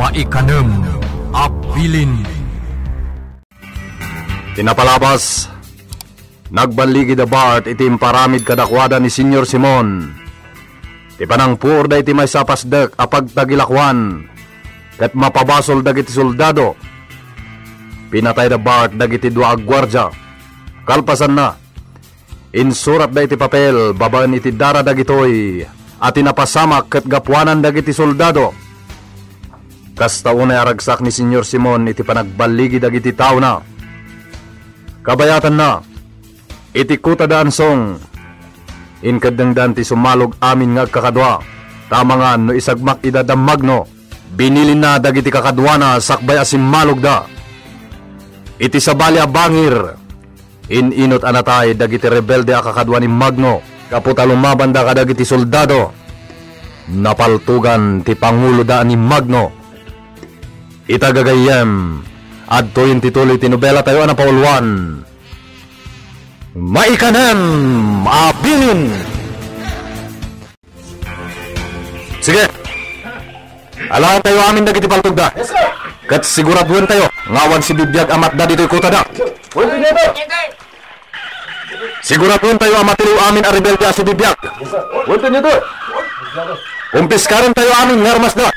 Maikanem Abilin. Tinapalabas, nagbaligi da Bart iti imparamid kadakwada ni Senyor Simon. Ti panangpur da iti may sapasdek apag tagilakwan, kat mapabasol dagiti soldado. Pinatay da Bart dagiti dua agwardya. Kalpasan na, insurat da iti papel, babaan iti dara dagitoy, at inapasamak kat gapwanan dagiti soldado. Kasta unay aragsak ni Senyor Simon iti panagbaligi dagiti tao na. Kabayatan na, iti kuta daansong, inkadangdan ti sumalog amin nga kakadwa, tamangan no isagmak idadamag no, binilin na dagiti kakadwa na sakbay asim malog da. Iti sabalya bangir, ininot anatay dagiti rebelde a kakadwa ni Magno, kaputa lumaban da kadagiti soldado. Napaltugan ti pangulo da ni Magno. Itagagayem, adto yung tituloy tinobela tayo na paulwan. Maikanem Abilin. Sige, alahan tayo amin dagiti paltog da. Kat siguraduhan tayo, ngawan si bibiyag amat da dito'y kuta da. Siguraduhan tayo amat tiliw amin a rebelde a si bibiyag. Umpiskaran tayo amin ngarmas da.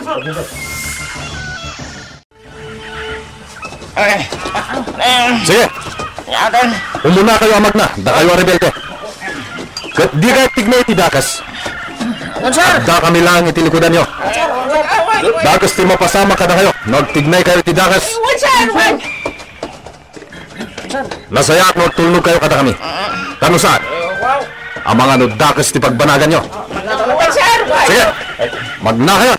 Sige, umuna kayo amag na, da kayo a rebelde. Kat di kayo tignay tidakas. Da kami lang itilikudan nyo. Dakas ti mapasama ka na kayo, nagtignay kayo tidakas. Nasaya at magtulnog kayo kada kami. Kano saan? Ang mga nudakas ti pagbanagan nyo. Sige, magna kayo.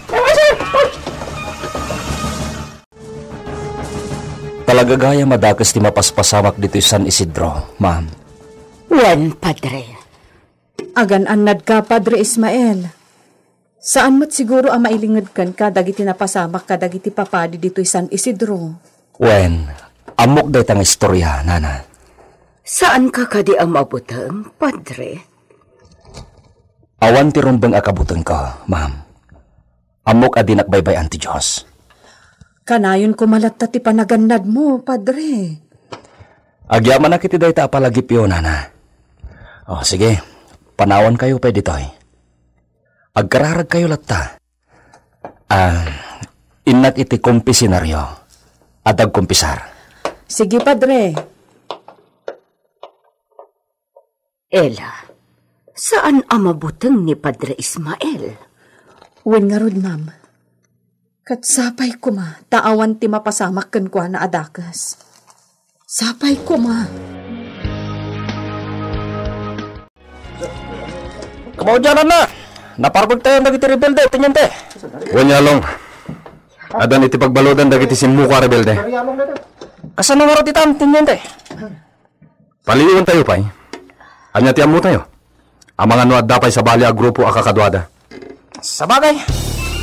Talaga gaya madakas ti mapaspasamak dito San Isidro, ma'am. Wan, Padre. Agan-anad ka, Padre Ismael. Saan mo't siguro ang mailingad kan ka dagiti napasamak ka dagiti papadi dito San Isidro? Wen, amok day tang istorya, nana. Saan ka kadi ang mabutang, Padre? Awan ti rumbang akabutang ka, ma'am. Amok adin akbaybayan ti Diyos. Kanayon kumalatta ti panagannad mo, Padre. Agyaman na kiti day ta apalagip yun, nana. O, sige, panawan kayo pa ditoy. Agkararag kayo latta. Inak iti kumpisinaryo. At agkumpisar. Sige, Padre. Ella, saan ang mabutang ni Padre Ismael? Wen nga rod, ma'am. Kat sapay ko ma, taawan ti mapasamak kan kwa na adakas. Sapay ko ma. Kamaudyanan na! Naparagod tayo dagiti rebelde, tinyente. Wanyalong, adan iti pagbalodan dagiti simuka rebelde. Kasano nga ro titan, tinyente? Paliwan tayo pa'y. Anya ti amu tayo. Ang mga nuad dapay sa bali a grupo a kakadwada. Sabagay.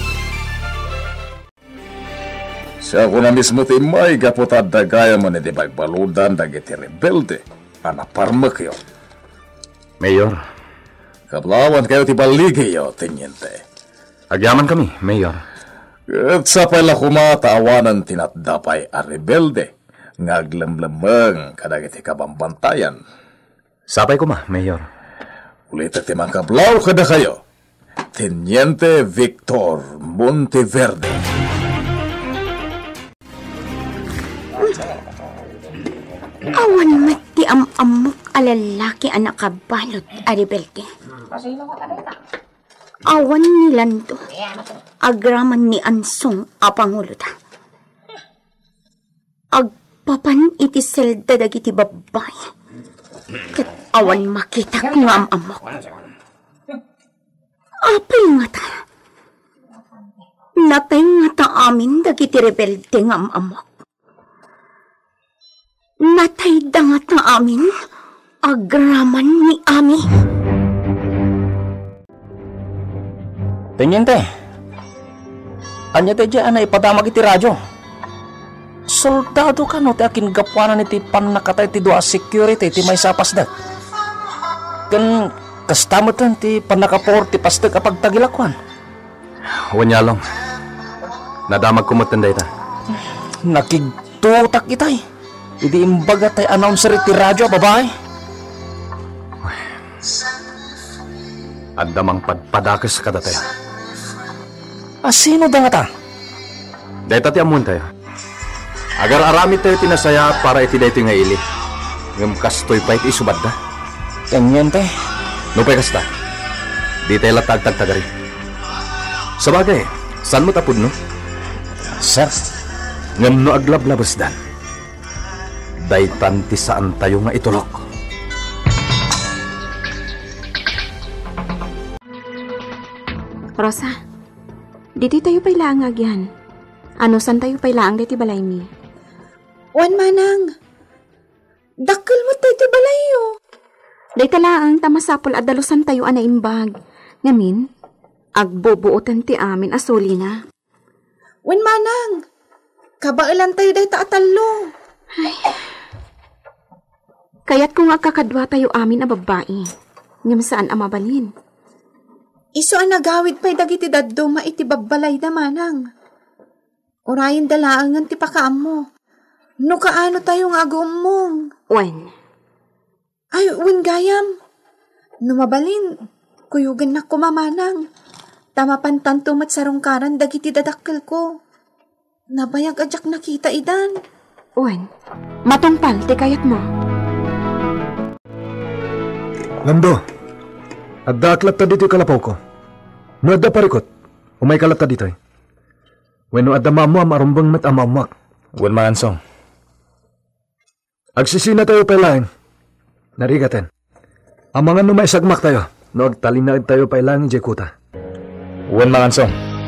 Siya ko na mismo ti may kaputad da gaya mo ni di pagbaludan dagiti rebelde. Anaparmak yun. Mayor, Kablawan kayo ti baligi yo, tenyente. agyaman kami, Mayor. At sa pala kumataawanan tinatdapay a rebelde. Ngaglamlamang kadagiti kabambantayan. Sapay ko ma, Mayor. Ulit at timang kablaw kada kayo. Teniente Victor Monteverde. Awan mati amok alalaki anak kabalot a rebelde. Awan nilan to. Agraman ni Ansong a pangulo ta. Agpapan iti selda dagiti babay. Kat awan makita ko nga amok. Apay nga ta. Natay nga ta amin dagiti rebelde nga amok. Natay da nga ta amin agraman ni Ami. Tenyente, anya tayo dyan na ipadamag iti radyo. Soldado ka no, ti akin gapwanan iti panakatay ti dua security ti may sapasdag. Kan kastamatan ti panakapor ti pasdag apag tagilakwan. Wanyalong, Nadamag kumot ng dayta. Nakigtutak itay. Idi imbaga tay announcer iti radyo, babae. Andamang padpadakas kada tayo. Sino da nga ta? Dayta ti amun tayo. Agar aramid tayo tinasaya para iti dayto nga ili. Ngam kastoy pa iti isubad da. Kanyan tay. Nupay kasta. Di tayo latagtag tagari. Sabagay, saan mo tapod no? Sir. Ngam no aglablabas dan. Daytan ti saan tayo nga itulok. Rosa, diti tayo pa'y laang agyan. Ano san tayo pa'y laang diti balay mi? Wan manang. Dakkel mo tayo ti balayo. Dayta laang tamasapol at dalusan tayo anaimbag. Ngamin, agbobuotan ti amin asuli na. Wan manang. Kabailan tayo dayta atalo. Ay. Kaya't kung agkakadwa tayo amin a babae, ngam saan amabalin? Iso ang nagawid pa'y dagiti daddo maiti babbalay na manang. Orayin dalaangan ti pakaam mo. No kaano tayo nga agumong. Wen. Ay, wen gayam. No mabalin, kuyugan na kumamanang. Tamapantan tumat sarungkaran dagiti dadakkel ko. Nabayag ajak nakita idan. Wen, matungpal ti kayat mo. Lando, adda aklat ta dito kalapaw ko. No adda parikot, umay kalat ta dito. When no adda mamuam arumbang met amamak. Wan maansong. Agsisina tayo pailain. Narigaten. Amangan no may sagmak tayo. No agtalinaad tayo pailain jekuta. Wan maansong.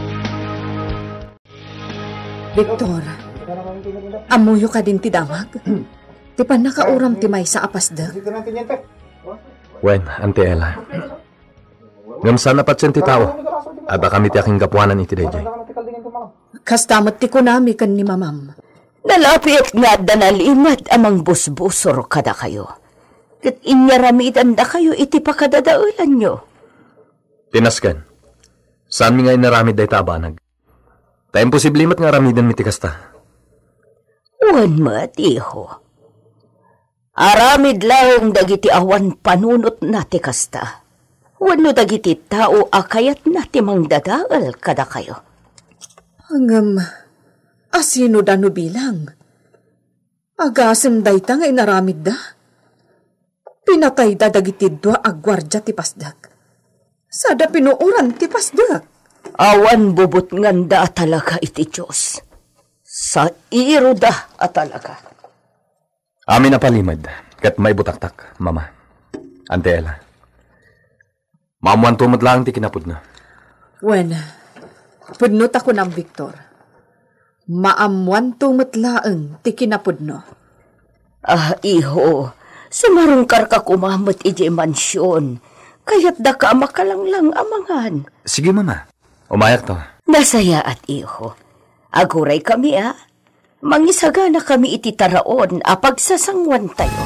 Victor, amuyo ka din ti damag. Ti pa nakauram ti may sa apasdag. Wen, Ante Ella. Ngam sana patsen ti tao. Ada kami ti aking kapuanan iti dayjay. Kastamat ti kunami kan ni mamam. Nalapit nga danalimat amang busbusor kada kayo. Kat inyaramitan da kayo iti pakadadaulan nyo. Tinaskan. Saan mi nga inaramid day tabanag? Tayong posiblimat nga ramidan mi ti kasta. Wan mat, iho. Aramid lang dagiti awan panunot nati kasta. Wano dagiti tao akayat nati mang dadaal kada kayo. Hangam, asino dano bilang? Agasem dayta nga inaramid da. Pinatay da dagiti dua agwardya ti pasdag. Sada pinuuran ti pasdag. Awan bubot nganda talaga iti Diyos. Sa iro da talaga. Amin na palimad, kat may butaktak, mama. Ante Ella. Maamuan tumot lang ti kinapod na. Wen, pudnot ako ng Victor. Maamuan tumot laeng ti kinapudno. Iho, sumarungkar ka kumamot iji mansyon. Kaya't da ka makalanglang amangan. Sige, mama. Umayak to. Nasaya at iho. Aguray kami, Mangisagana kami iti taraon apag sasangwan tayo.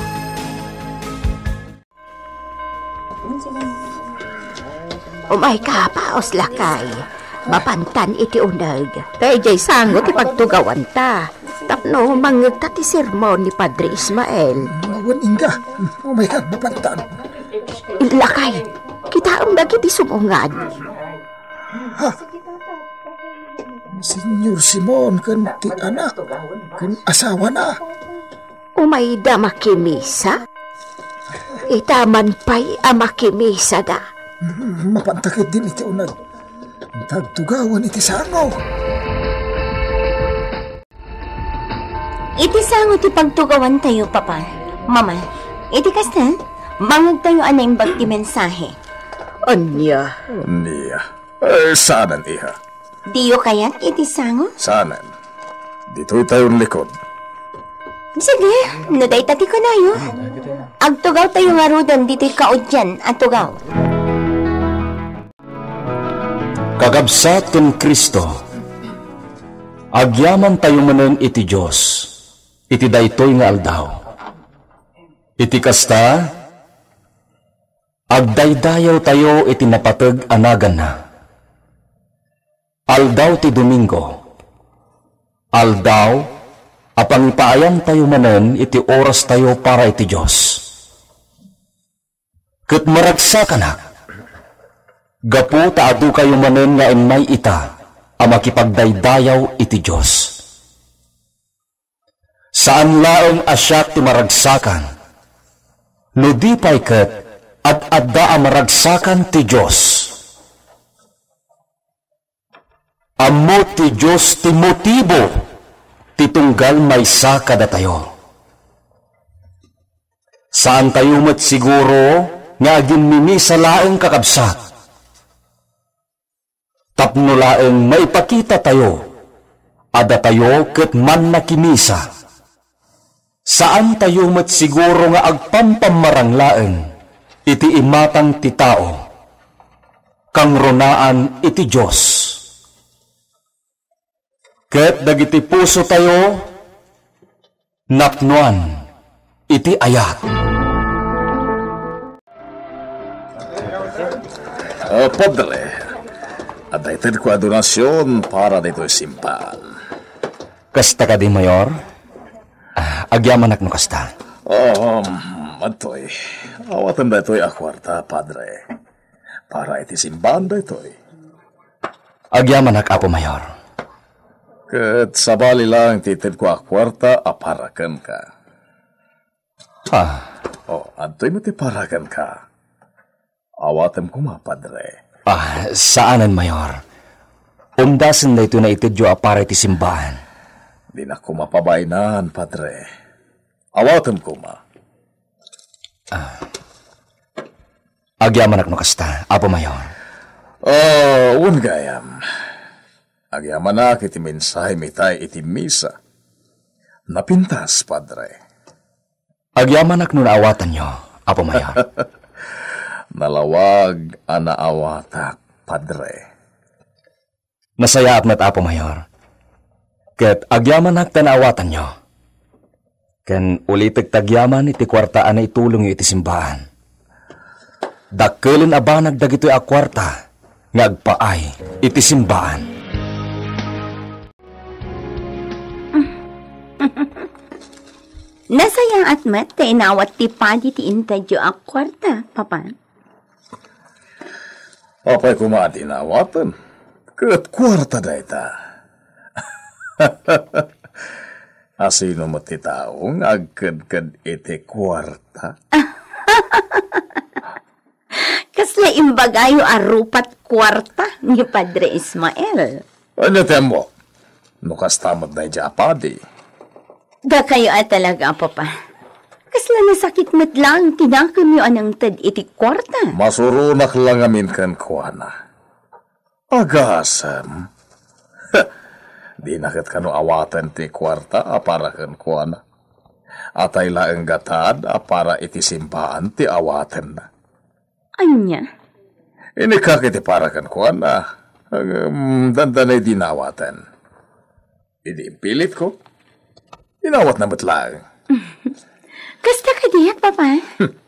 Umay ka, paos lakay. Mapantan iti unag. Kaya jay sangot ipagtugawan ta. Tapno mangag ta ti sermon ni Padre Ismael. Awan inga, umay ka, mapantan. Lakay, kita ang dagiti sumungad. Ha? Senyor Simon, kan ti anak, kan asawa na. Umay da makimisa? Itaman pa'y amakimisa da. Mapantakit din iti unag. Tagtugawan iti sangaw. Iti sangaw ti pagtugawan tayo, papa. Mama, iti kasta, mangag tayo anaimbag ti mensahe. Anya? Niya. Sanan, iha. Diyo kayat iti sangaw? Sanan. Dito'y tayong likod. Sige, naday tati ko na yun. Agtugaw tayo nga rudan dito'y kaudyan at tugaw. Kagabsat ken Kristo, agyaman tayo manen iti Diyos, iti daytoy nga aldaw. Iti kasta, agdaydayaw tayo iti napateg anagan na. Aldaw ti Domingo, Aldaw, apang ipaayan tayo manen iti oras tayo para iti Diyos. Ket maragsa ka na. Gapu taado kayo manen nga may ita, ang makipagdaydayaw iti Diyos. Saan laeng asyak ti maragsakan, no di pa'y ket at adda ang maragsakan ti Diyos. Ammo ti Diyos ti motibo, ti tunggal maysa kada tayo. Saan tayo met siguro nga ginmimi sa laeng kakabsat? Tapno laeng maipakita tayo, ada tayo ket man nakimisa. Saan tayo met siguro nga agpampamarang laeng, iti imatang ti tao, kang ronaan iti Diyos. Ket dagiti puso tayo, napnuan iti ayat. Padre, adaytid ko adonasyon para dito'y simpan. Kasta ka di, Mayor? Agyaman no kasta. Matoy, awatan dito'y akwarta, Padre. Para iti simpan dito'y. Agyaman Apo Mayor. Ket sabali lang titid ko akwarta aparakan ka. Antoy mo ti parakan ka. Awatan ko Padre. Saanan, Mayor? Undasan na ito na itidyo apara iti simbahan. Di na ko mapabainan, Padre. Awatan ko Agyaman no kasta, Apo Mayor. Gayam. Agyaman na iti mensahe mitay iti misa. Napintas, Padre. Agyaman no naawatan nyo, Apo Mayor. Nalawag anaawatak, Padre. Nasayaap na't, Apo Mayor. Ket agyaman tanaawatan nyo. Ken ulitig tagyaman iti kwartaan na itulong iti simbahan. Dakkelin abanag dagito'y akwarta, ngagpaay iti simbahan. Nasayang at mat, inawat ti padi ti intadyo akwarta, Papa. Apay kumati nawatan. Ket kwarta da ita. Asino mo ti taong agkad-kad iti kwarta? Kasla imbagayo arupat kwarta ni Padre Ismael. Ano temo? Nukas tamad na ijapadi. Da kayo at talaga, Papa. Kasla nasakit mo't lang tinakam yung anang tad iti kwarta. Masurunak lang amin kan kuana. Agasam. Di nakit kano awatan ti kwarta apara kan kuana. Atay laeng gatad apara iti simpaan ti awatan na. Anya? Inikak iti para kan kuana. Dandanay dinawatan. Idi pilit ko. Inawat na matlang. Kasta ka diyak, Papa?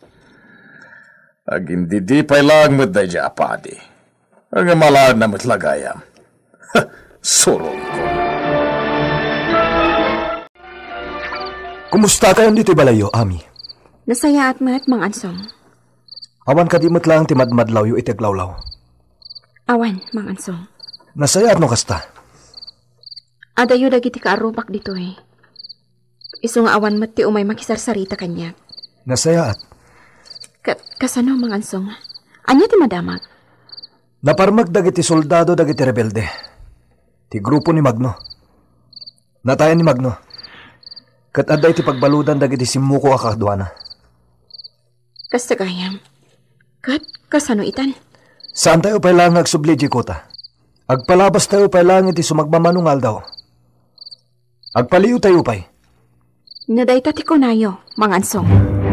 Agin di pa'y lang matday dya apadi. Ang malaan na matlagayam. Surong ko. Kumusta kayo dito balayo, Ami? Nasaya at mat, Mang Ansong. Awan ka di matlang ti madmadlaw yu itiaglawlaw. Awan, Mang Ansong. Nasaya at no kasta? Adayo dagiti kaarubak dito eh. Iso nga awan mat ti umay makisarsarita kanya. Nasaya at? Kasano, Mang Ansong? Anya ti madamag? Naparmag dagiti soldado dagiti rebelde. Ti grupo ni Magno. Natayan ni Magno. Kat aday ti pagbaludan dagiti simuko akakduana. Kasta kayam. Kat kasano itan? Saan tayo pailang agsubli di kota? Agpalabas tayo pailang iti sumagmamanungal daw. Agpaliw tayo pay. Nadayta ti kunayo, Mang Ansong.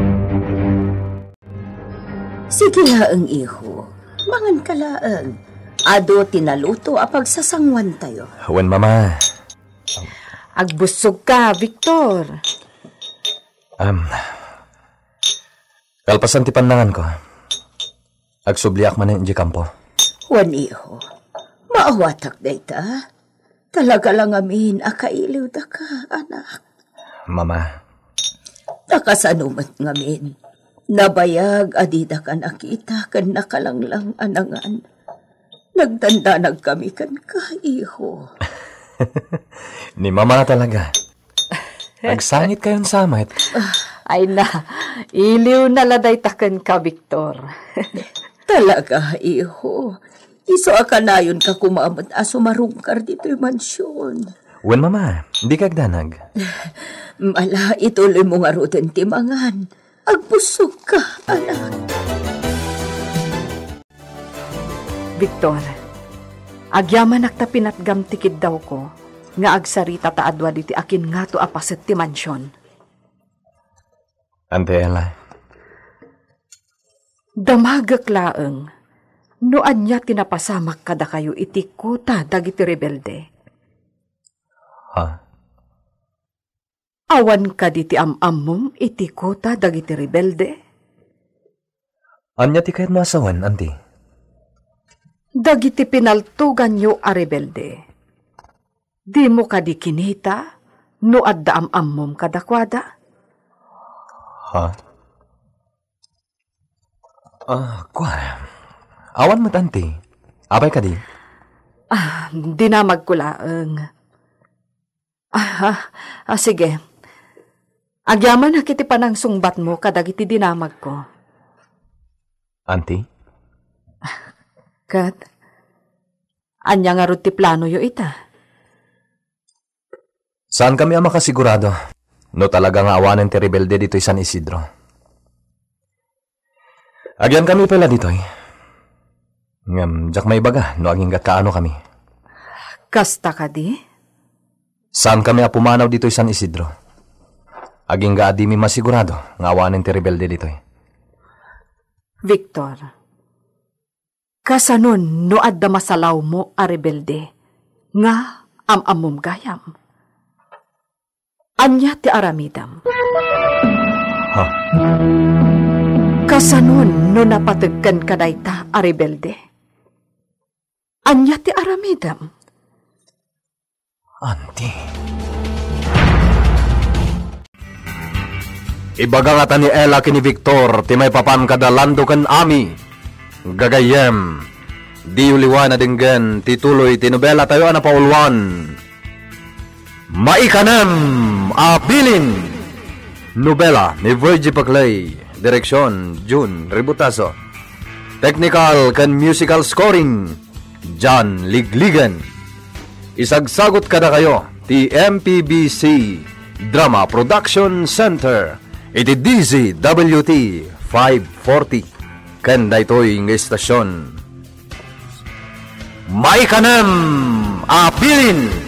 Sige laeng iho, mangan ka laeng. Ado tinaluto apag sasangwan tayo. Wen mama. Agbusog ka, Victor. Kalpasan ti pandangan ko. Agsubliak man yung kampo. Wan iho, maawatak dayta. Talaga lang amin, akailiw da ka, anak. Mama, Nakasanumat ngamin. Nabayag adida ka nakita kan nakalanglang anangan. Nagdandanag kami kan ka, iho. ni Mama talaga. Nagsangit kayong samet. Ay na, iliw na laday taken ka, Victor. Talaga, iho. Iso akanayon ka kumamot aso marungkar dito'y mansyon. Wen, Mama, hindi kagdanag. Mala, ituloy mo nga rutin timangan. Agbusog ka, anak. Victor, agyaman nakta tikid daw ko, nga agsarita taadwa diti akin nga to apaset ti mansyon. Ante Ella. Damagak laeng, noan niya tinapasamak kada kayo iti kuta dagiti rebelde. Ha? Awan ka diti am-amom iti kuta dagiti rebelde? Anya ti kayat masawan, Ante? Dagiti pinaltugan nyo a rebelde. Di mo ka di kinita, no adda am-amom kadakwada? Ha? Kwa. Awan mo, Ante. Abay ka di? Dinamag ko laeng. Sige. Agyaman na kiti panang sungbat mo kadagiti dinamag ko. Ante? Kat, anya nga ro ti plano yo ita. Saan kami ang makasigurado? No talaga nga awanan ti rebelde dito'y San Isidro. Agyan kami pala dito'y. Ngam, jak may baga, no aging kaano kami. Kasta ka di? Saan kami apumanaw dito'y San Isidro? Aging gaadimi masigurado nga awanan ti rebelde dito'y. Victor, kasanon no adda masalaw mo a rebelde, nga am-amom gayam. Anya ti aramidam. Ha? Kasanon no napatagkan ka dayta a rebelde. Anya ti aramidam. Ante. Ibaga nga ni Ella kini Victor, ti may papan kadalando kan ami. Gagayem, di uliwan na dinggan, tituloy tinobela tayo na paulwan. Maikanem, abilin! Nobela ni Virgie Paclay, direksyon, June Ributaso. Technical kan musical scoring, John Ligligan. Isagsagot kada kayo, ti MPBC Drama Production Center. Iti DZWT 540 kan daytoy nga istasyon. Maikanem, apilin!